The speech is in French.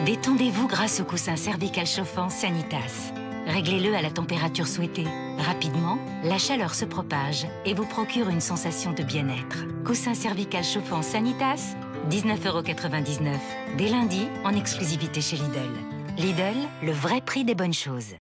Détendez-vous grâce au coussin cervical chauffant Sanitas. Réglez-le à la température souhaitée. Rapidement, la chaleur se propage et vous procure une sensation de bien-être. Coussin cervical chauffant Sanitas, 19,99 €. Dès lundi, en exclusivité chez Lidl. Lidl, le vrai prix des bonnes choses.